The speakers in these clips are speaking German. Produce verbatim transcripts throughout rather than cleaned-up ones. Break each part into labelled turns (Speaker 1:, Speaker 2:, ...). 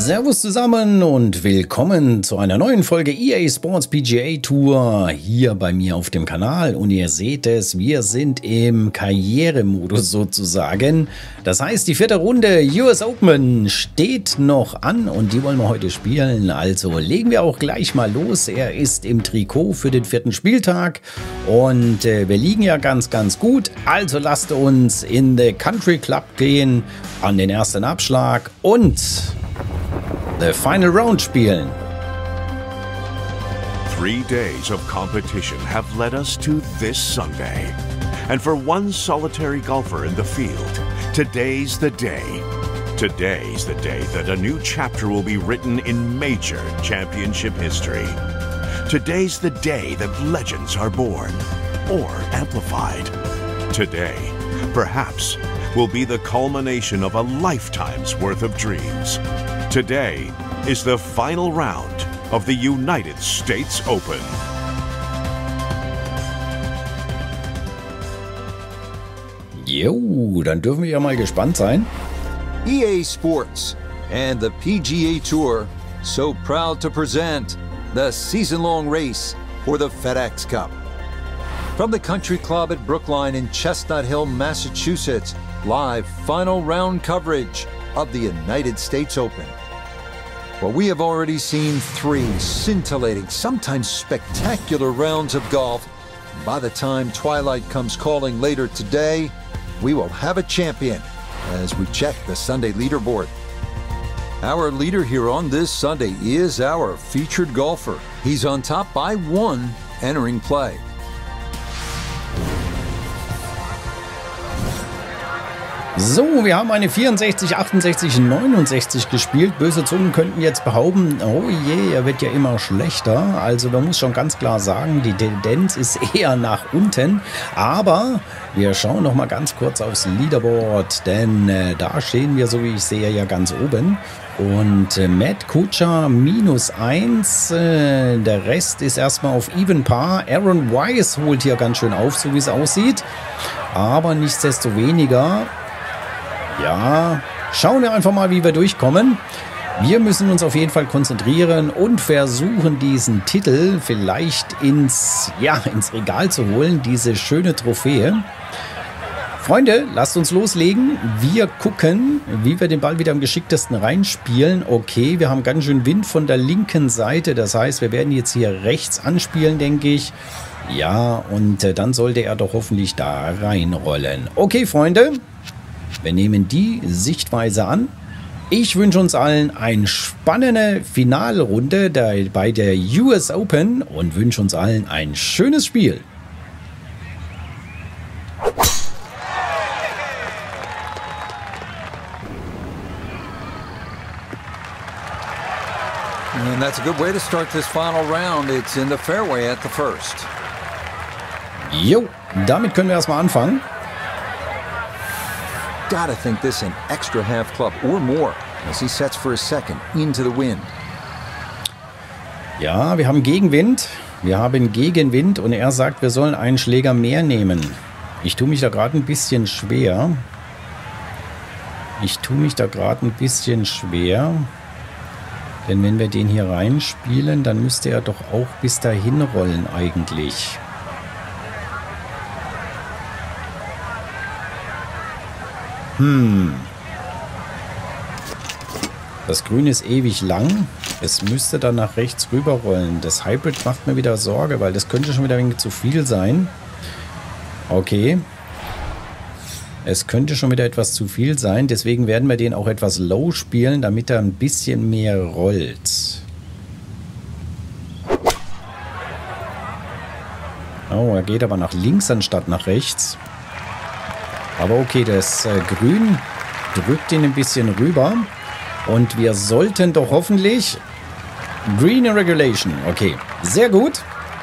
Speaker 1: Servus zusammen und willkommen zu einer neuen Folge E A Sports P G A Tour hier bei mir auf dem Kanal. Und ihr seht es, wir sind im Karrieremodus sozusagen. Das heißt, die vierte Runde U S Open steht noch an und die wollen wir heute spielen. Also legen wir auch gleich mal los. Er ist im Trikot für den vierten Spieltag und äh, wir liegen ja ganz, ganz gut. Also lasst uns in the Country Club gehen, an den ersten Abschlag und the final round spielen.
Speaker 2: Three days of competition have led us to this Sunday. And for one solitary golfer in the field, today's the day. Today's the day that a new chapter will be written in major championship history. Today's the day that legends are born or amplified. Today, perhaps, will be the culmination of a lifetime's worth of dreams. Today is the final round of the United States Open.
Speaker 1: Jo, dann dürfen wir ja mal gespannt sein.
Speaker 3: E A Sports and the P G A Tour so proud to present the season-long race for the FedEx Cup. From the Country Club at Brookline in Chestnut Hill, Massachusetts, live final round coverage of the United States Open. Well, we have already seen three scintillating, sometimes spectacular rounds of golf. By the time twilight comes calling later today, we will have a champion as we check the Sunday leaderboard. Our leader here on this Sunday is our featured golfer. He's on top by one entering play.
Speaker 1: So, wir haben eine vierundsechzig, achtundsechzig, neunundsechzig gespielt. Böse Zungen könnten jetzt behaupten, oh je, er wird ja immer schlechter. Also man muss schon ganz klar sagen, die Tendenz ist eher nach unten. Aber wir schauen noch mal ganz kurz aufs Leaderboard, denn äh, da stehen wir, so wie ich sehe, ja ganz oben. Und äh, Matt Kuchar minus eins, äh, der Rest ist erstmal auf Even Par. Aaron Wise holt hier ganz schön auf, so wie es aussieht. Aber nichtsdestoweniger, ja, schauen wir einfach mal, wie wir durchkommen. Wir müssen uns auf jeden Fall konzentrieren und versuchen, diesen Titel vielleicht ins, ja, ins Regal zu holen, diese schöne Trophäe. Freunde, lasst uns loslegen. Wir gucken, wie wir den Ball wieder am geschicktesten reinspielen. Okay, wir haben ganz schön Wind von der linken Seite. Das heißt, wir werden jetzt hier rechts anspielen, denke ich. Ja, und äh, dann sollte er doch hoffentlich da reinrollen. Okay, Freunde, wir nehmen die Sichtweise an. Ich wünsche uns allen eine spannende Finalrunde der, bei der U S Open und wünsche uns allen ein schönes Spiel.
Speaker 3: And that's a good way to start this final round. It's in the fairway at the first.
Speaker 1: Jo, damit können wir erstmal anfangen.
Speaker 3: Gotta think this an extra half club or more as he sets for a second into the wind.
Speaker 1: Ja, wir haben Gegenwind. Wir haben Gegenwind und er sagt, wir sollen einen Schläger mehr nehmen. Ich tue mich da gerade ein bisschen schwer. Ich tue mich da gerade ein bisschen schwer. Denn wenn wir den hier reinspielen, dann müsste er doch auch bis dahin rollen eigentlich. Hm. Das Grün ist ewig lang. Es müsste dann nach rechts rüber rollen. Das Hybrid macht mir wieder Sorge, weil das könnte schon wieder ein wenig zu viel sein. Okay. Es könnte schon wieder etwas zu viel sein. Deswegen werden wir den auch etwas low spielen, damit er ein bisschen mehr rollt. Oh, er geht aber nach links anstatt nach rechts. Aber okay, das äh, Grün drückt ihn ein bisschen rüber. Und wir sollten doch hoffentlich... Green in Regulation. Okay, sehr gut.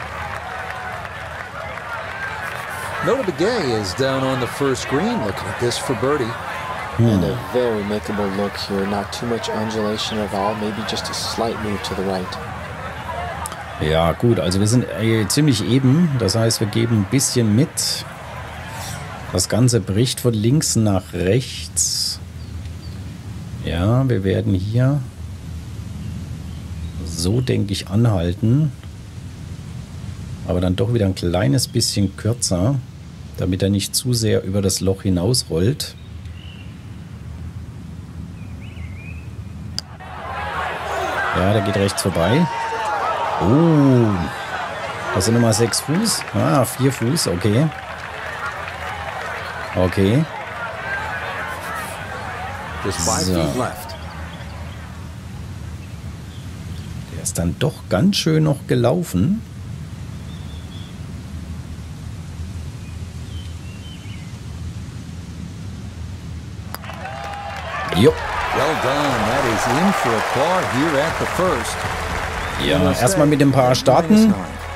Speaker 3: Nota Begay is down on the first green looking at this for birdie.
Speaker 4: Hmm. And a very makeable look here. Not too much undulation at all. Maybe just a slight move to the right.
Speaker 1: Ja, gut. Also wir sind äh, ziemlich eben. Das heißt, wir geben ein bisschen mit. Das Ganze bricht von links nach rechts. Ja, wir werden hier so, denke ich, anhalten. Aber dann doch wieder ein kleines bisschen kürzer, damit er nicht zu sehr über das Loch hinausrollt. Ja, der geht rechts vorbei. Oh, das sind nochmal sechs Fuß. Ah, vier Fuß, okay. Okay. So. Der ist dann doch ganz schön noch gelaufen. Jo. Ja, erstmal mit dem Paar starten.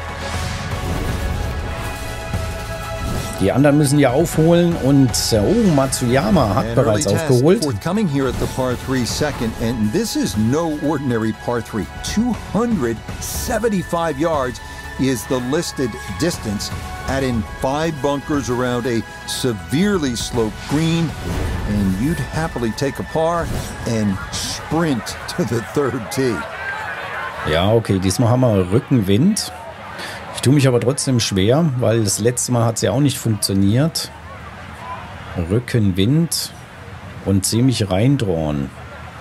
Speaker 1: Die anderen müssen ja aufholen und oh, Matsuyama hat bereits aufgeholt.
Speaker 3: Forthcoming here at the par three second, and this is no ordinary par three. two hundred seventy-five yards is the listed distance. Add in five bunkers around a severely sloped green, and you'd happily take a par and sprint to the third tee.
Speaker 1: Ja, okay, diesmal haben wir Rückenwind. Ich tue mich aber trotzdem schwer, weil das letzte Mal hat es ja auch nicht funktioniert. Rückenwind und ziemlich reindrohen.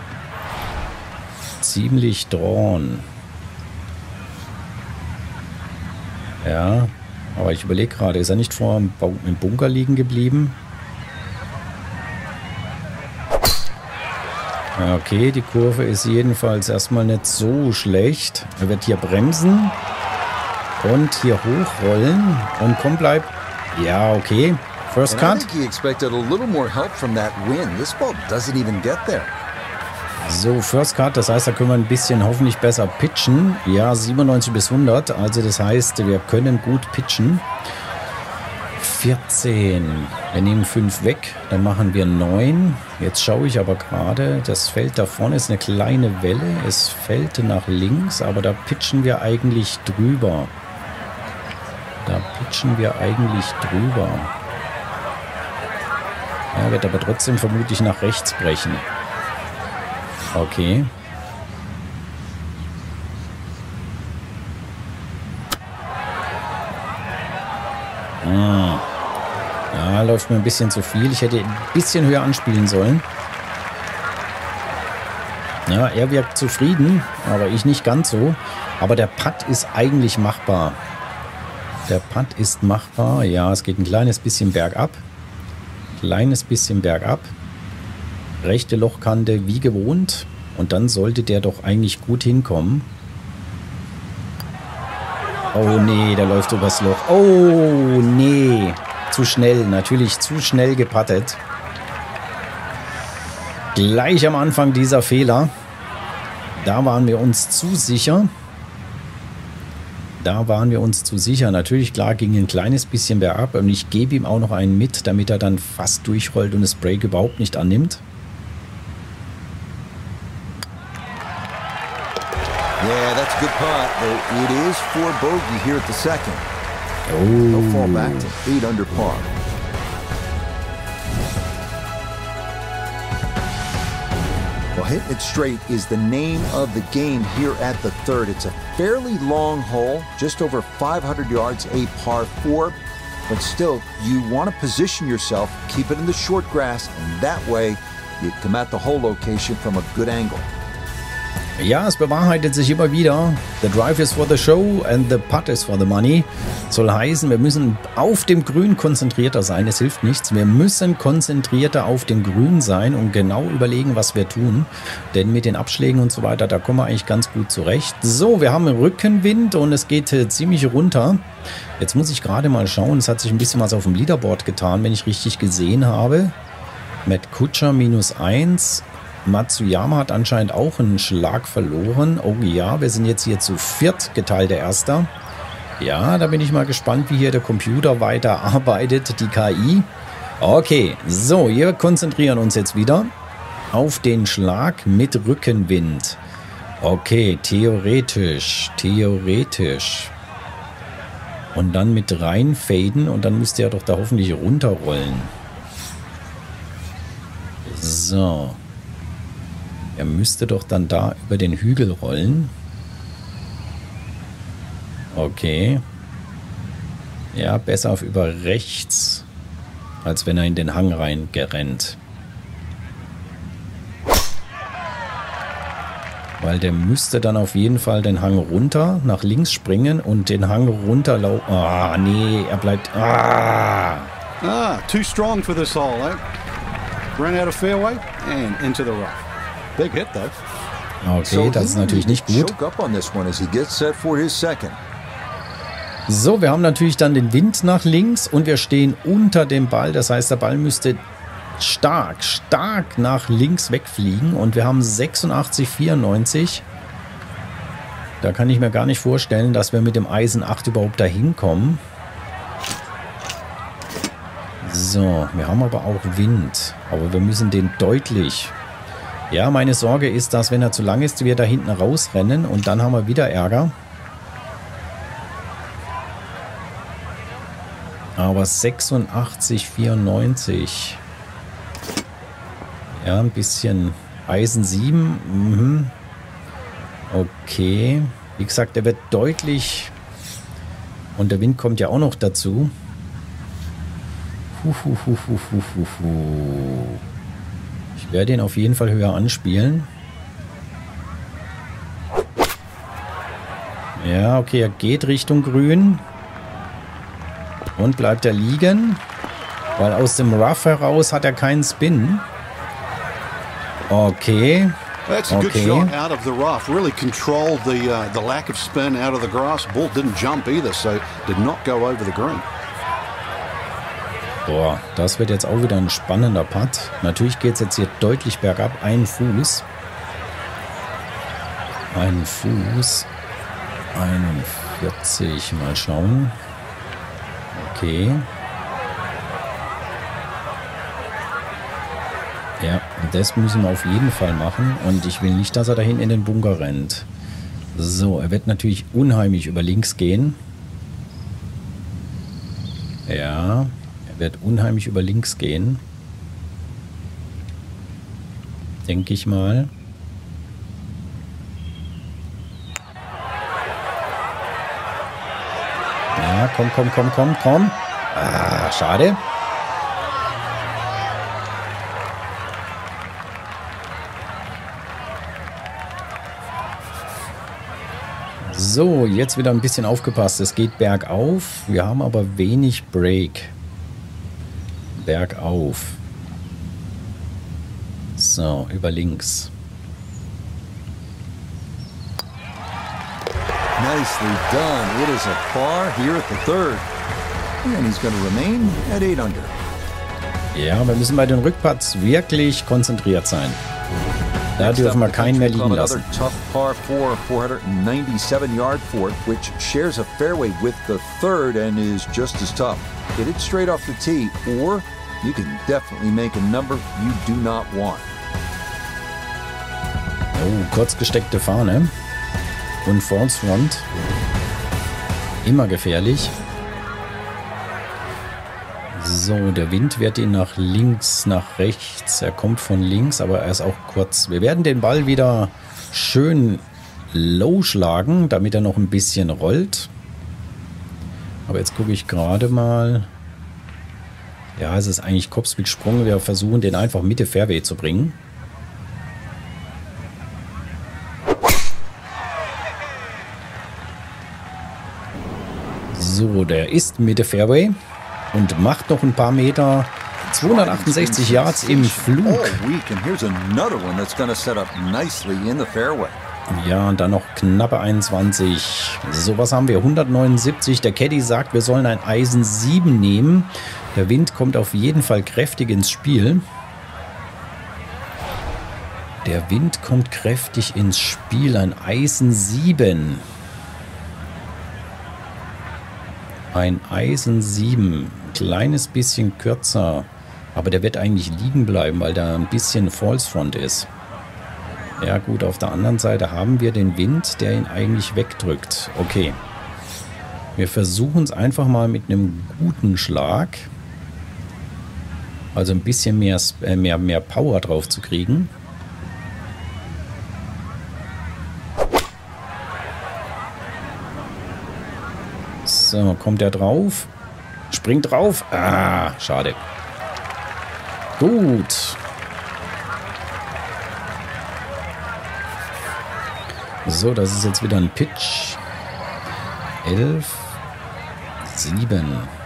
Speaker 1: Ziemlich drohen. Ja, aber ich überlege gerade, ist er nicht vor im Bunker liegen geblieben? Okay, die Kurve ist jedenfalls erstmal nicht so schlecht. Er wird hier bremsen und hier hochrollen und komm, bleib. Ja, okay. First Cut. So, First Cut, das heißt, da können wir ein bisschen hoffentlich besser pitchen. Ja, siebenundneunzig bis hundert, also das heißt, wir können gut pitchen. vierzehn. Wir nehmen fünf weg, dann machen wir neun. Jetzt schaue ich aber gerade, das Feld da vorne ist eine kleine Welle. Es fällt nach links, aber da pitchen wir eigentlich drüber. Da pitchen wir eigentlich drüber. Er wird aber trotzdem vermutlich nach rechts brechen. Okay. Ah. Ja, läuft mir ein bisschen zu viel. Ich hätte ein bisschen höher anspielen sollen. Ja, er wirkt zufrieden, aber ich nicht ganz so. Aber der Putt ist eigentlich machbar. Der Putt ist machbar. Ja, es geht ein kleines bisschen bergab. Kleines bisschen bergab. Rechte Lochkante wie gewohnt. Und dann sollte der doch eigentlich gut hinkommen. Oh nee, der läuft übers Loch. Oh nee. Zu schnell, natürlich zu schnell gepattet. Gleich am Anfang dieser Fehler. Da waren wir uns zu sicher. Da waren wir uns zu sicher. Natürlich, klar, ging ein kleines bisschen bergab. Und ich gebe ihm auch noch einen mit, damit er dann fast durchrollt und das Break überhaupt nicht annimmt.
Speaker 3: Yeah, that's a good putt, but it is for bogey here at the second.
Speaker 1: Oh.
Speaker 3: They'll fall back to eight under par. Well, hitting it straight is the name of the game here at the third. It's a fairly long hole, just over five hundred yards, a par four. But still, you want to position yourself, keep it in the short grass, and that way you come at the hole location from a good angle.
Speaker 1: Ja, es bewahrheitet sich immer wieder. The drive is for the show and the putt is for the money. Soll heißen, wir müssen auf dem Grün konzentrierter sein. Es hilft nichts. Wir müssen konzentrierter auf dem Grün sein und genau überlegen, was wir tun. Denn mit den Abschlägen und so weiter, da kommen wir eigentlich ganz gut zurecht. So, wir haben Rückenwind und es geht äh, ziemlich runter. Jetzt muss ich gerade mal schauen. Es hat sich ein bisschen was auf dem Leaderboard getan, wenn ich richtig gesehen habe. Matt Kutscher minus eins. Matsuyama hat anscheinend auch einen Schlag verloren. Oh ja, wir sind jetzt hier zu viert, geteilter Erster. Ja, da bin ich mal gespannt, wie hier der Computer weiter arbeitet, die K I. Okay, so, wir konzentrieren uns jetzt wieder auf den Schlag mit Rückenwind. Okay, theoretisch, theoretisch. Und dann mit reinfaden und dann müsste er doch da hoffentlich runterrollen. So. Er müsste doch dann da über den Hügel rollen. Okay. Ja, besser auf über rechts, als wenn er in den Hang rein gerannt. Weil der müsste dann auf jeden Fall den Hang runter, nach links springen und den Hang runterlaufen. Ah, oh, nee, er bleibt... Ah!
Speaker 5: Ah, too strong for this hole, eh? Ran out of fairway and into the rough. Big hit, though.
Speaker 1: Okay, das ist natürlich nicht gut. So, wir haben natürlich dann den Wind nach links und wir stehen unter dem Ball. Das heißt, der Ball müsste stark, stark nach links wegfliegen. Und wir haben sechsundachtzig vierundneunzig. Da kann ich mir gar nicht vorstellen, dass wir mit dem Eisen acht überhaupt dahin kommen. So, wir haben aber auch Wind. Aber wir müssen den deutlich... Ja, meine Sorge ist, dass wenn er zu lang ist, wir da hinten rausrennen und dann haben wir wieder Ärger. Aber sechsundachtzig vierundneunzig. Ja, ein bisschen Eisen sieben. Mhm. Okay. Wie gesagt, der wird deutlich... Und der Wind kommt ja auch noch dazu. Huhuhuhuhuhu. Ich werde ihn auf jeden Fall höher anspielen. Ja, okay, er geht Richtung Grün. Und bleibt er liegen. Weil aus dem Rough heraus hat er keinen Spin. Okay.
Speaker 5: That's a good shot out of the rough. Really controlled the uh, the lack of spin out of the grass. Ball didn't jump either, so did not go over the green.
Speaker 1: Boah, das wird jetzt auch wieder ein spannender Putt. Natürlich geht es jetzt hier deutlich bergab. Ein Fuß. Ein Fuß. einundvierzig. Mal schauen. Okay. Ja, das müssen wir auf jeden Fall machen. Und ich will nicht, dass er dahin in den Bunker rennt. So, er wird natürlich unheimlich über links gehen. Ja. Wird unheimlich über links gehen. Denke ich mal. Ja, komm, komm, komm, komm, komm. Ah, schade. So, jetzt wieder ein bisschen aufgepasst. Es geht bergauf. Wir haben aber wenig Break. Bergauf. So, über links.
Speaker 3: Nicely done. It is a par here at the third. And he's going to remain at eight under.
Speaker 1: Ja, wir müssen bei den Rückputts wirklich konzentriert sein. Da dürfen wir keinen mehr liegen lassen.
Speaker 3: Tough par four, four ninety-seven yard fourth, which shares a fairway with the third and is just as tough. Hit it straight off the tee, or you can definitely make a number you do not want.
Speaker 1: Oh, kurz gesteckte Fahne. Und False Front. Immer gefährlich. So, der Wind wird ihn nach links, nach rechts. Er kommt von links, aber er ist auch kurz. Wir werden den Ball wieder schön low schlagen, damit er noch ein bisschen rollt. Aber jetzt gucke ich gerade mal. Ja, es ist eigentlich Kopfspeed-Sprung. Wir versuchen, den einfach Mitte Fairway zu bringen. So, der ist Mitte Fairway und macht noch ein paar Meter. zweihundertachtundsechzig Yards im Flug. Ja, und dann noch knappe einundzwanzig. So, was haben wir? hundertneunundsiebzig. Der Caddy sagt, wir sollen ein Eisen sieben nehmen. Der Wind kommt auf jeden Fall kräftig ins Spiel. Der Wind kommt kräftig ins Spiel. Ein Eisen sieben. Ein Eisen sieben. Ein kleines bisschen kürzer. Aber der wird eigentlich liegen bleiben, weil da ein bisschen False Front ist. Ja gut, auf der anderen Seite haben wir den Wind, der ihn eigentlich wegdrückt. Okay. Wir versuchen es einfach mal mit einem guten Schlag. Also ein bisschen mehr, mehr, mehr Power drauf zu kriegen. So, kommt er drauf. Springt drauf. Ah, schade. Gut. So, das ist jetzt wieder ein Pitch. elf, sieben.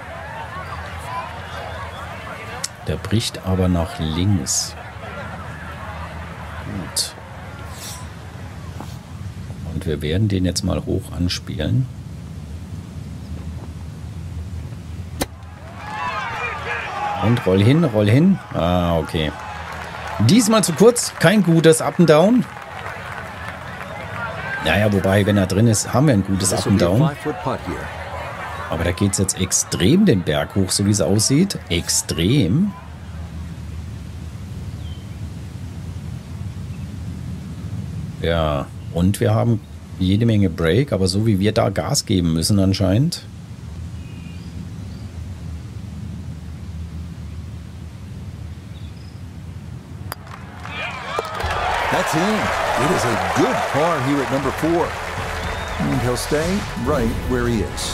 Speaker 1: Der bricht aber nach links. Gut. Und wir werden den jetzt mal hoch anspielen. Und roll hin, roll hin. Ah, okay. Diesmal zu kurz. Kein gutes Up and Down. Naja, wobei, wenn er drin ist, haben wir ein gutes Up and Down. Aber da geht es jetzt extrem den Berg hoch, so wie es aussieht. Extrem. Ja, und wir haben jede Menge Break, aber so wie wir da Gas geben müssen anscheinend.
Speaker 3: That's in. It is a good par here at number four. And he'll stay right where he is.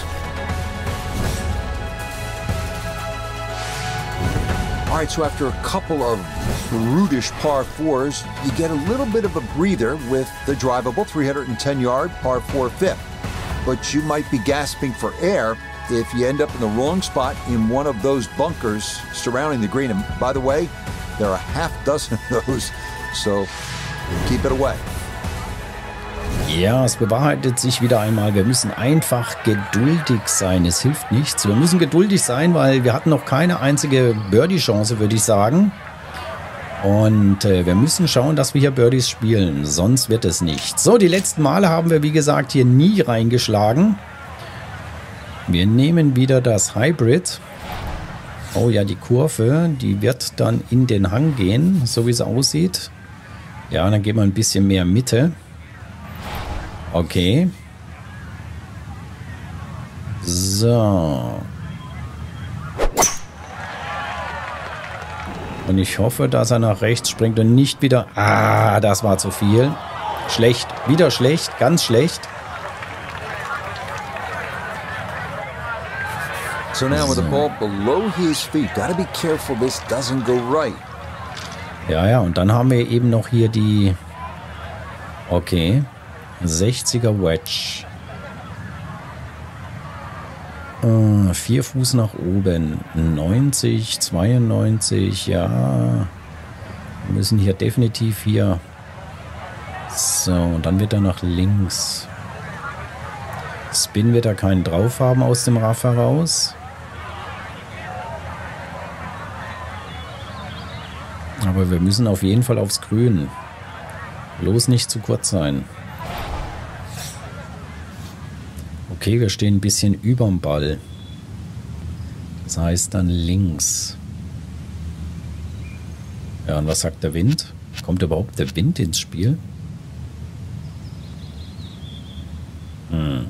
Speaker 3: All right, so after a couple of brutish par fours, you get a little bit of a breather with the drivable three hundred ten yard par four fifth. But you might be gasping for air if you end up in the wrong spot in one of those bunkers surrounding the green. And by the way, there are a half dozen of those, so keep it away.
Speaker 1: Ja, es bewahrheitet sich wieder einmal. Wir müssen einfach geduldig sein. Es hilft nichts. Wir müssen geduldig sein, weil wir hatten noch keine einzige Birdie-Chance, würde ich sagen. Und äh, wir müssen schauen, dass wir hier Birdies spielen. Sonst wird es nicht. So, die letzten Male haben wir, wie gesagt, hier nie reingeschlagen. Wir nehmen wieder das Hybrid. Oh ja, die Kurve, die wird dann in den Hang gehen, so wie es aussieht. Ja, dann gehen wir ein bisschen mehr Mitte. Okay. So. Und ich hoffe, dass er nach rechts springt und nicht wieder... Ah, das war zu viel. Schlecht. Wieder schlecht. Ganz schlecht.
Speaker 3: So now with the ball below his feet, gotta be careful this doesn't go right.
Speaker 1: Ja, ja, und dann haben wir eben noch hier die... Okay. sechziger Wedge. Uh, vier Fuß nach oben. neunzig, zweiundneunzig, ja. Wir müssen hier definitiv hier... So, und dann wird er nach links. Spin wird er keinen drauf haben aus dem Raff heraus. Aber wir müssen auf jeden Fall aufs Grün. Bloß nicht zu kurz sein. Okay, wir stehen ein bisschen überm Ball. Das heißt dann links. Ja, und was sagt der Wind? Kommt überhaupt der Wind ins Spiel? Hm.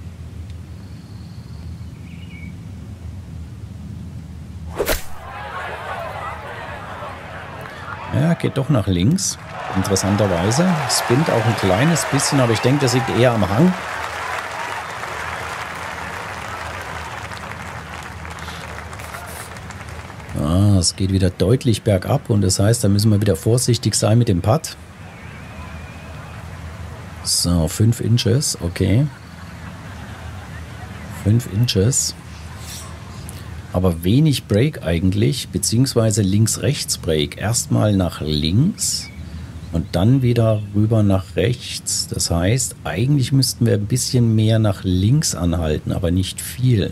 Speaker 1: Ja, geht doch nach links. Interessanterweise. Spinnt auch ein kleines bisschen, aber ich denke, das liegt eher am Hang. Ah, es geht wieder deutlich bergab und das heißt, da müssen wir wieder vorsichtig sein mit dem Putt. So, fünf Inches, okay. fünf Inches. Aber wenig Break eigentlich, beziehungsweise links-rechts-Break. Erstmal nach links und dann wieder rüber nach rechts. Das heißt, eigentlich müssten wir ein bisschen mehr nach links anhalten, aber nicht viel.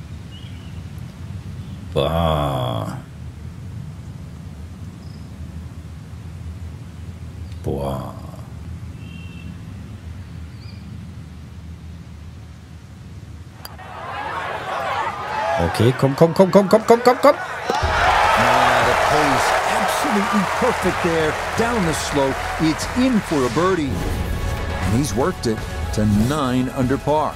Speaker 1: Boah. Boah. Okay, komm, komm, komm, komm, komm, komm, komm, komm.
Speaker 3: Ah, the pace absolutely perfect there. Down the slope. It's in for a birdie. And he's worked it to nine under par.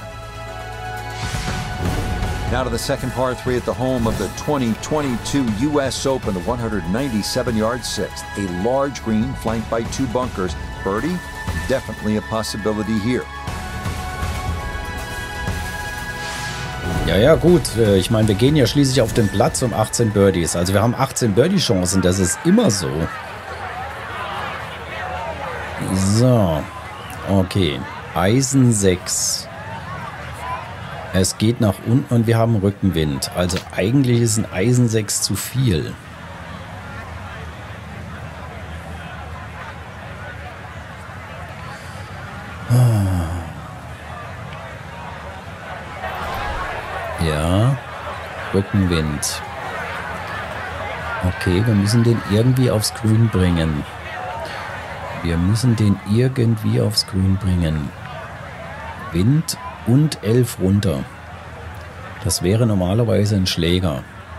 Speaker 3: Now to the second par three at the home of the twenty twenty-two U S Open, the one hundred ninety-seven yard sixth. A large green flanked by two bunkers. Birdie, definitely a possibility here.
Speaker 1: Ja, ja, gut. Ich meine, wir gehen ja schließlich auf den Platz um achtzehn Birdies. Also wir haben achtzehn Birdie-Chancen. Das ist immer so. So. Okay. Eisen sechs. Es geht nach unten und wir haben Rückenwind. Also eigentlich ist ein Eisen sechs zu viel. Ja, Rückenwind. Okay, wir müssen den irgendwie aufs Grün bringen. Wir müssen den irgendwie aufs Grün bringen. Wind und elf runter. Das wäre normalerweise ein Schläger.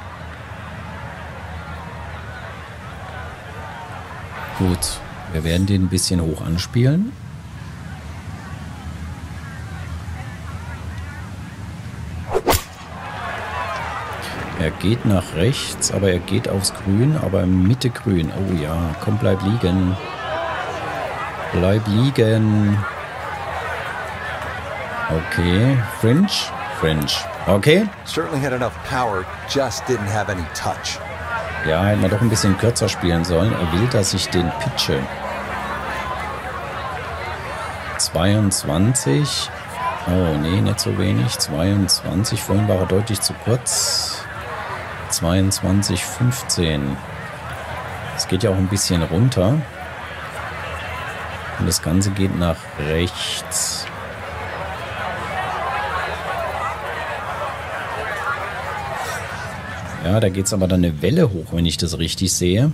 Speaker 1: Gut, wir werden den ein bisschen hoch anspielen. Er geht nach rechts, aber er geht aufs Grün, aber Mitte Grün. Oh ja, komm, bleib liegen. Bleib liegen. Okay, Fringe, Fringe. Okay.
Speaker 3: Certainly had enough power, just didn't have any touch.
Speaker 1: Ja, hätten wir doch ein bisschen kürzer spielen sollen. Er will, dass ich den pitche. zweiundzwanzig. Oh, nee, nicht so wenig. zweiundzwanzig. Vorhin war er deutlich zu kurz. zweiundzwanzig, fünfzehn. Es geht ja auch ein bisschen runter. Und das Ganze geht nach rechts. Ja, da geht es aber dann eine Welle hoch, wenn ich das richtig sehe.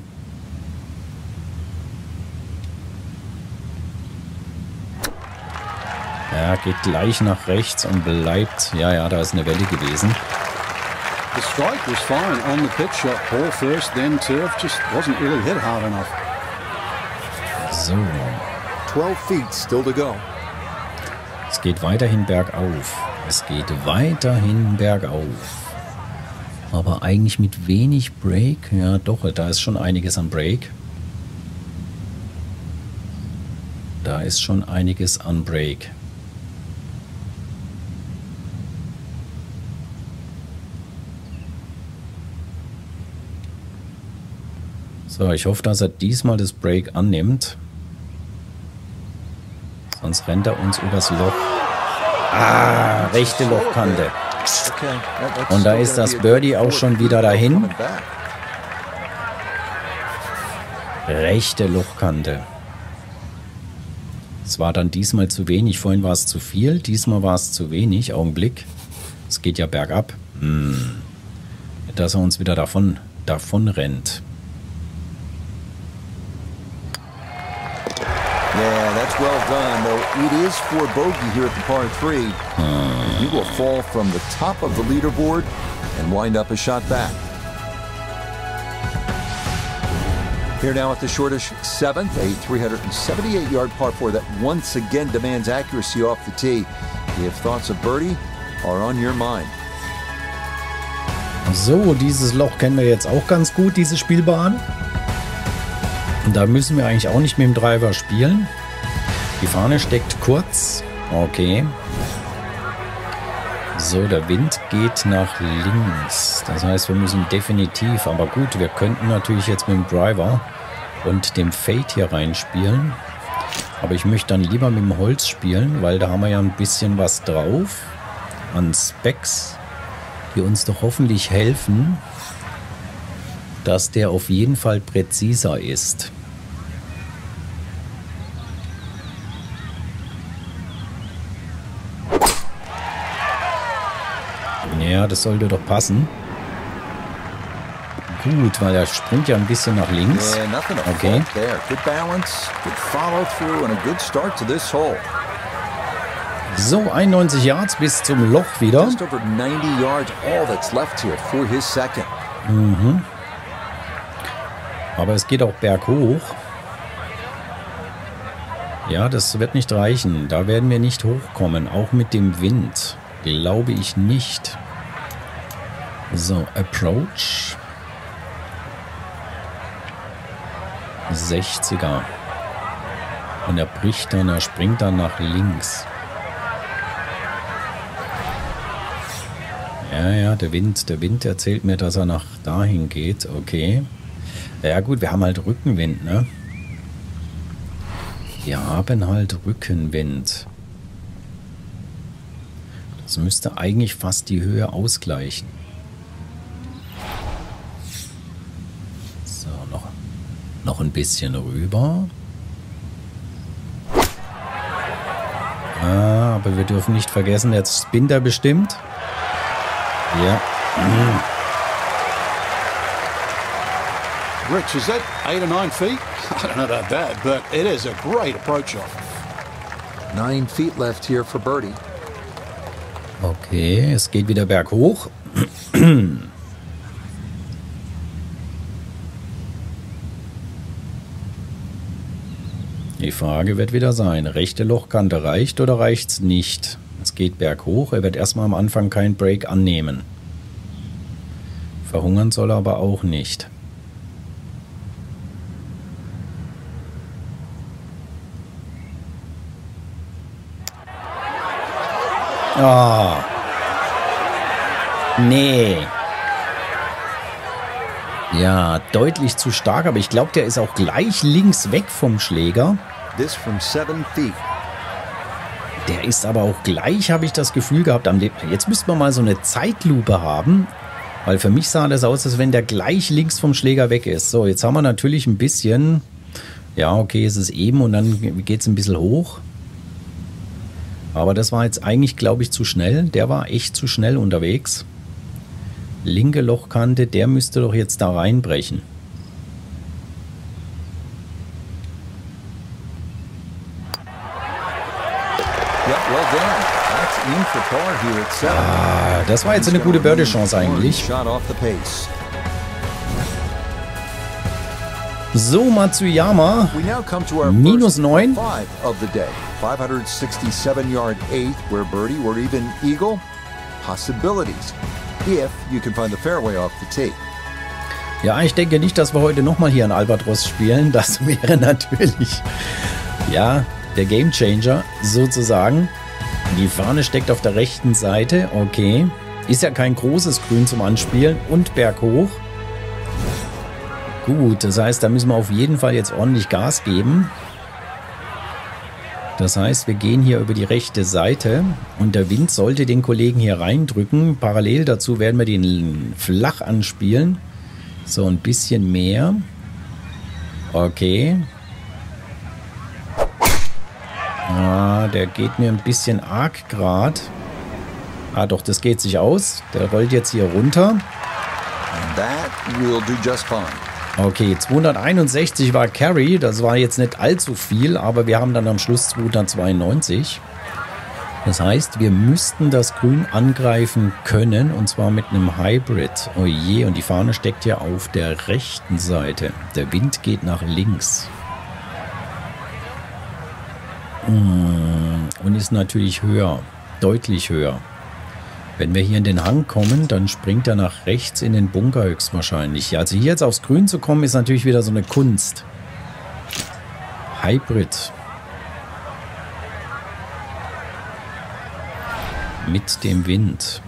Speaker 1: Ja, geht gleich nach rechts und bleibt. Ja, ja, da ist eine Welle gewesen.
Speaker 5: The strike was fine on the pitch shot. Ball first, then turf. Just wasn't really hit hard enough.
Speaker 1: So.
Speaker 3: twelve feet still to go.
Speaker 1: Es geht weiterhin bergauf. Es geht weiterhin bergauf. Aber eigentlich mit wenig Break. Ja, doch, da ist schon einiges an Break. Da ist schon einiges an Break. So, ich hoffe, dass er diesmal das Break annimmt. Sonst rennt er uns übers Loch. Ah, rechte Lochkante. Und da ist das Birdie auch schon wieder dahin. Rechte Lochkante. Es war dann diesmal zu wenig. Vorhin war es zu viel. Diesmal war es zu wenig. Augenblick. Es geht ja bergab. Hm. Dass er uns wieder davon, davon rennt.
Speaker 3: Yeah, that's well done, though it is for bogey here at the par three. Hmm. He will fall from the top of the leaderboard and wind up a shot back. Here now at the shortish seventh, a three hundred seventy-eight yard par four that once again demands accuracy off the tee. If thoughts of birdie are on your mind.
Speaker 1: So, dieses Loch kennen wir jetzt auch ganz gut, diese Spielbahn. Da müssen wir eigentlich auch nicht mit dem Driver spielen. Die Fahne steckt kurz. Okay. So, der Wind geht nach links. Das heißt, wir müssen definitiv, aber gut, wir könnten natürlich jetzt mit dem Driver und dem Fade hier reinspielen. Aber ich möchte dann lieber mit dem Holz spielen, weil da haben wir ja ein bisschen was drauf an Specs, die uns doch hoffentlich helfen, dass der auf jeden Fall präziser ist. Ja, das sollte doch passen. Gut, weil er springt ja ein bisschen nach links. Okay. So, einundneunzig Yards bis zum Loch wieder. Mhm. Aber es geht auch berghoch. Ja, das wird nicht reichen. Da werden wir nicht hochkommen. Auch mit dem Wind. Glaube ich nicht. So, Approach. sechziger. Und er bricht dann, er springt dann nach links. Ja, ja, der Wind, der Wind erzählt mir, dass er nach dahin geht. Okay. Ja gut, wir haben halt Rückenwind, ne? Wir haben halt Rückenwind. Das müsste eigentlich fast die Höhe ausgleichen. So, noch, noch ein bisschen rüber. Ah, aber wir dürfen nicht vergessen, jetzt spinnt er bestimmt. Ja. Mhm.
Speaker 5: Rich, is that eight or nine feet? I don't know about that, but it is a great approach off.
Speaker 3: Nine feet left here for birdie.
Speaker 1: Okay, es geht wieder berghoch. Die Frage wird wieder sein, rechte Lochkante reicht oder reicht's nicht? Es geht berghoch, er wird erstmal am Anfang keinen Break annehmen. Verhungern soll er aber auch nicht. Ah. Nee. Ja, deutlich zu stark, aber ich glaube, der ist auch gleich links weg vom Schläger.
Speaker 3: This from seven feet.
Speaker 1: Der ist aber auch gleich, habe ich das Gefühl gehabt, am Leben. Jetzt müssten wir mal so eine Zeitlupe haben, weil für mich sah das aus, als wenn der gleich links vom Schläger weg ist. So, jetzt haben wir natürlich ein bisschen, ja, okay, es ist eben und dann geht es ein bisschen hoch. Aber das war jetzt eigentlich, glaube ich, zu schnell. Der war echt zu schnell unterwegs. Linke Lochkante, der müsste doch jetzt da reinbrechen. Ah, das war jetzt eine gute Birdie-Chance eigentlich. So, Matsuyama, minus neun.
Speaker 3: five hundred sixty-seven yard eighth, where birdie or even eagle. Possibilities, if you can find the fairway off the tee.
Speaker 1: Ja, ich denke nicht, dass wir heute nochmal hier an Albatros spielen. Das wäre natürlich, ja, der Gamechanger sozusagen. Die Fahne steckt auf der rechten Seite, okay. Ist ja kein großes Grün zum Anspielen und berghoch. Gut, das heißt, da müssen wir auf jeden Fall jetzt ordentlich Gas geben. Das heißt, wir gehen hier über die rechte Seite und der Wind sollte den Kollegen hier reindrücken. Parallel dazu werden wir den flach anspielen. So ein bisschen mehr. Okay. Ah, der geht mir ein bisschen arg grad. Ah doch, das geht sich aus. Der rollt jetzt hier runter.
Speaker 3: That will do just fine.
Speaker 1: Okay, zweihunderteinundsechzig war Carry, das war jetzt nicht allzu viel, aber wir haben dann am Schluss zweihundertzweiundneunzig. Das heißt, wir müssten das Grün angreifen können, und zwar mit einem Hybrid. Oh je, und die Fahne steckt ja auf der rechten Seite. Der Wind geht nach links. Und ist natürlich höher, deutlich höher. Wenn wir hier in den Hang kommen, dann springt er nach rechts in den Bunker höchstwahrscheinlich. Also hier jetzt aufs Grün zu kommen, ist natürlich wieder so eine Kunst. Hybrid. Mit dem Wind.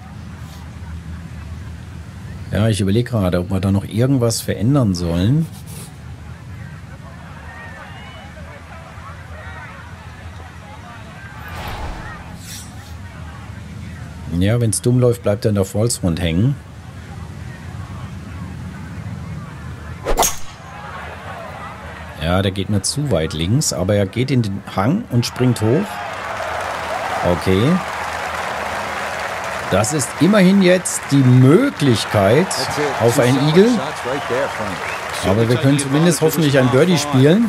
Speaker 1: Ja, ich überlege gerade, ob wir da noch irgendwas verändern sollen. Ja, wenn es dumm läuft, bleibt er in der False-Front hängen. Ja, der geht mir zu weit links, aber er geht in den Hang und springt hoch. Okay. Das ist immerhin jetzt die Möglichkeit auf ein Eagle. Aber wir können zumindest hoffentlich ein Birdie spielen.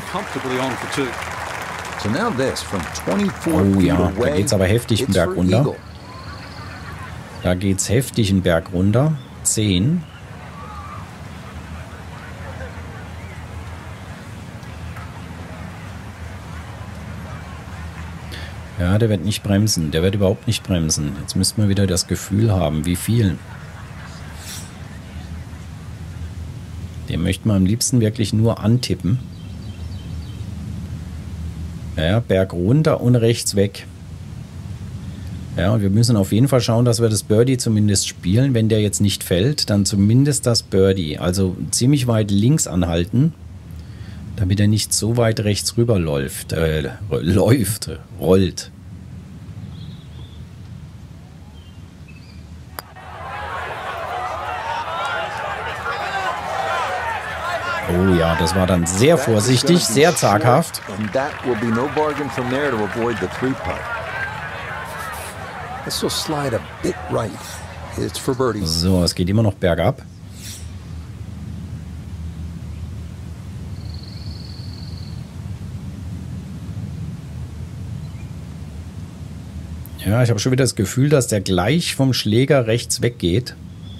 Speaker 1: Oh ja, da geht es aber heftig den Berg runter. Da geht es heftig den Berg runter. zehn. Ja, der wird nicht bremsen. Der wird überhaupt nicht bremsen. Jetzt müssen wir wieder das Gefühl haben, wie viel. Den möchten wir am liebsten wirklich nur antippen. Ja, Berg runter und rechts weg. Ja, und wir müssen auf jeden Fall schauen, dass wir das Birdie zumindest spielen. Wenn der jetzt nicht fällt, dann zumindest das Birdie. Also ziemlich weit links anhalten, damit er nicht so weit rechts rüber läuft, äh, läuft, rollt. Oh ja, das war dann sehr vorsichtig, sehr zaghaft. So, es geht immer noch bergab. Ja, ich habe schon wieder das Gefühl, dass der gleich vom Schläger rechts weggeht.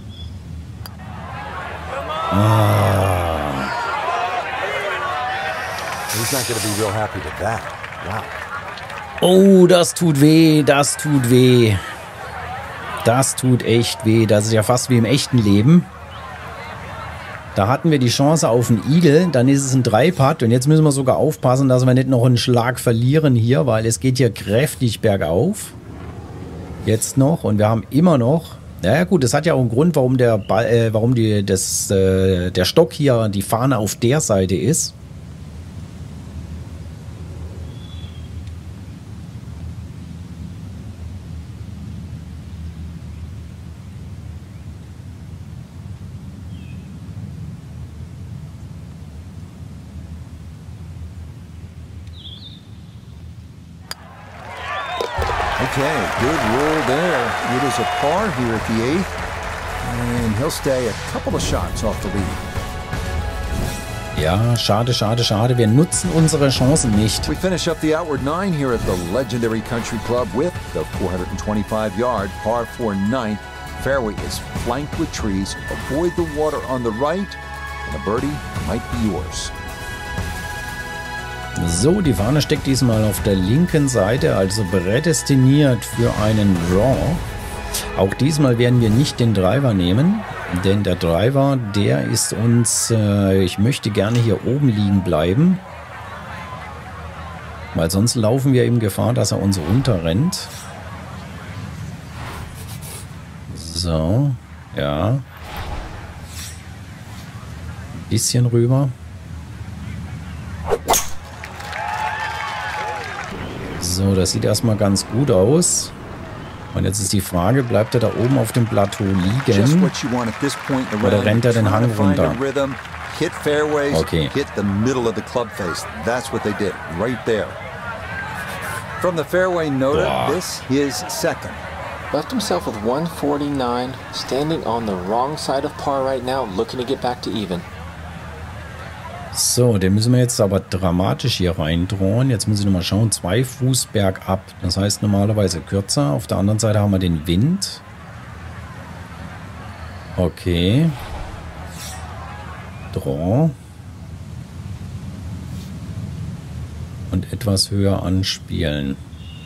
Speaker 1: Ah. Oh, das tut weh, das tut weh. Das tut echt weh. Das ist ja fast wie im echten Leben. Da hatten wir die Chance auf einen Eagle, dann ist es ein Drei-Putt und jetzt müssen wir sogar aufpassen, dass wir nicht noch einen Schlag verlieren hier, weil es geht hier kräftig bergauf. Jetzt noch und wir haben immer noch, naja gut, das hat ja auch einen Grund, warum der Ball, äh, warum die, das, äh, der Stock hier, die Fahne auf der Seite ist.
Speaker 3: Okay, good roll there. It is a par here at the eighth, and he'll stay a couple of shots off the lead.
Speaker 1: Ja, schade, schade, schade. Wir nutzen unsere Chancen nicht.
Speaker 3: We finish up the outward nine here at the legendary Country Club with the four hundred twenty-five yard par four ninth. Fairway is flanked with trees. Avoid the water on the right, and a birdie might be yours.
Speaker 1: So, die Fahne steckt diesmal auf der linken Seite, also prädestiniert für einen Draw. Auch diesmal werden wir nicht den Driver nehmen, denn der Driver, der ist uns, äh, ich möchte gerne hier oben liegen bleiben, weil sonst laufen wir in Gefahr, dass er uns runterrennt. So, ja. Ein bisschen rüber. So, das sieht erstmal ganz gut aus. Und jetzt ist die Frage, bleibt er da oben auf dem Plateau liegen? Oder rennt er den Hang runter? Okay. Boah.
Speaker 4: Left himself with one forty-nine, standing on the wrong side of par right now, looking to get back to even.
Speaker 1: So, den müssen wir jetzt aber dramatisch hier reindrohen. Jetzt muss ich nochmal schauen. Zwei Fuß bergab. Das heißt normalerweise kürzer. Auf der anderen Seite haben wir den Wind. Okay. Draw. Und etwas höher anspielen.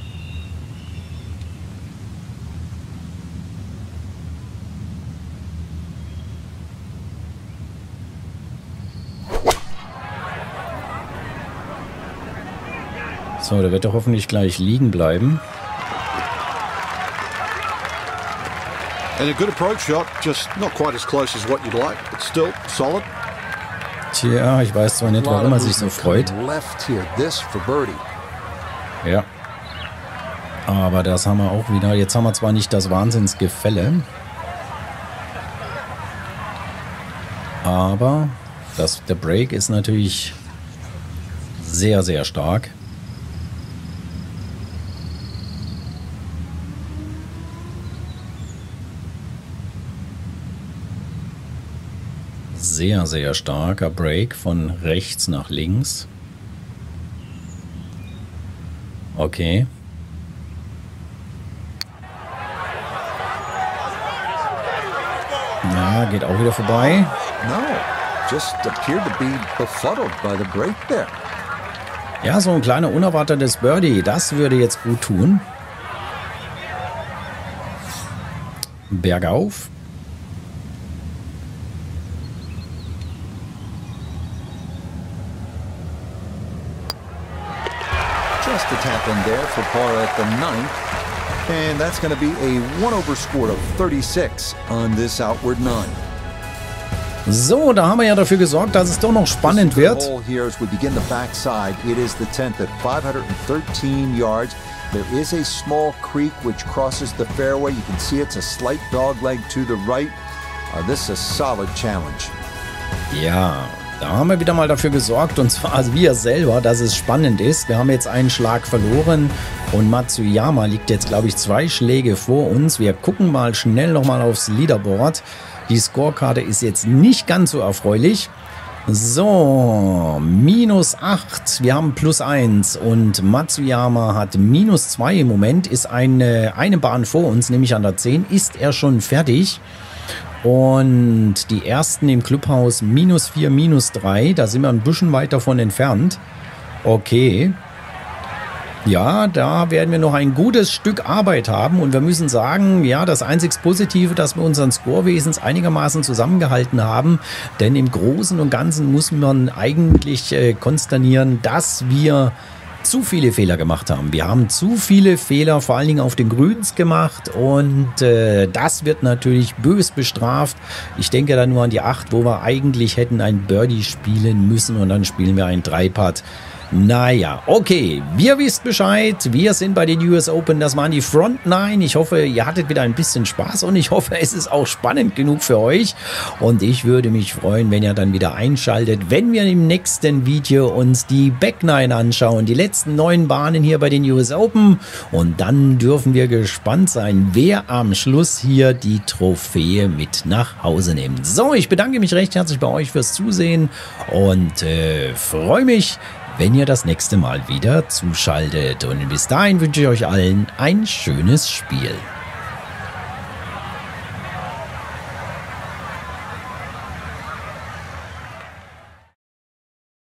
Speaker 1: So, der wird doch hoffentlich gleich liegen bleiben.
Speaker 5: And a good approach shot, just not quite as close as what you'd like, but still solid.
Speaker 1: Tja, ich weiß zwar nicht, warum er sich so freut. Ja. Aber das haben wir auch wieder. Jetzt haben wir zwar nicht das Wahnsinnsgefälle. Aber das, der Break ist natürlich sehr, sehr stark. Sehr, sehr starker Break von rechts nach links. Okay. Ja, geht auch wieder vorbei.
Speaker 3: No, just appeared to be befuddled by the break there.
Speaker 1: Ja, so ein kleiner unerwartetes Birdie, das würde jetzt gut tun. Bergauf.
Speaker 3: Just a tap in there for par at the ninth. And that's going to be a one-over score of thirty-six on this outward nine.
Speaker 1: So, da haben wir ja dafür gesorgt, dass es doch noch spannend wird.
Speaker 3: Here as we begin the backside, it is the tenth at five hundred thirteen yards. There is a small creek which crosses the fairway. You can see it's a slight dogleg to the right. Uh, this is a solid challenge.
Speaker 1: Ja, da haben wir wieder mal dafür gesorgt, und zwar wir selber, dass es spannend ist. Wir haben jetzt einen Schlag verloren und Matsuyama liegt jetzt, glaube ich, zwei Schläge vor uns. Wir gucken mal schnell nochmal aufs Leaderboard. Die Scorekarte ist jetzt nicht ganz so erfreulich. So, minus acht, wir haben plus eins und Matsuyama hat minus zwei im Moment, ist eine, eine Bahn vor uns, nämlich an der zehn, ist er schon fertig. Und die ersten im Clubhaus minus vier, minus drei, da sind wir ein bisschen weit davon entfernt. Okay. Ja, da werden wir noch ein gutes Stück Arbeit haben und wir müssen sagen, ja, das einzig Positive, dass wir unseren Scorewesens einigermaßen zusammengehalten haben, denn im Großen und Ganzen muss man eigentlich äh, konstatieren, dass wir zu viele Fehler gemacht haben. Wir haben zu viele Fehler, vor allen Dingen auf den Grüns gemacht und äh, das wird natürlich bös bestraft. Ich denke da nur an die acht, wo wir eigentlich hätten ein Birdie spielen müssen und dann spielen wir ein Drei-Putt. Naja, okay, wir wisst Bescheid, wir sind bei den U S Open, das waren die Front Nine. Ich hoffe, ihr hattet wieder ein bisschen Spaß und ich hoffe, es ist auch spannend genug für euch. Und ich würde mich freuen, wenn ihr dann wieder einschaltet, wenn wir im nächsten Video uns die Back Nine anschauen, die letzten neun Bahnen hier bei den U S Open. Und dann dürfen wir gespannt sein, wer am Schluss hier die Trophäe mit nach Hause nimmt. So, ich bedanke mich recht herzlich bei euch fürs Zusehen und äh, freue mich, wenn ihr das nächste Mal wieder zuschaltet. Und bis dahin wünsche ich euch allen ein schönes Spiel.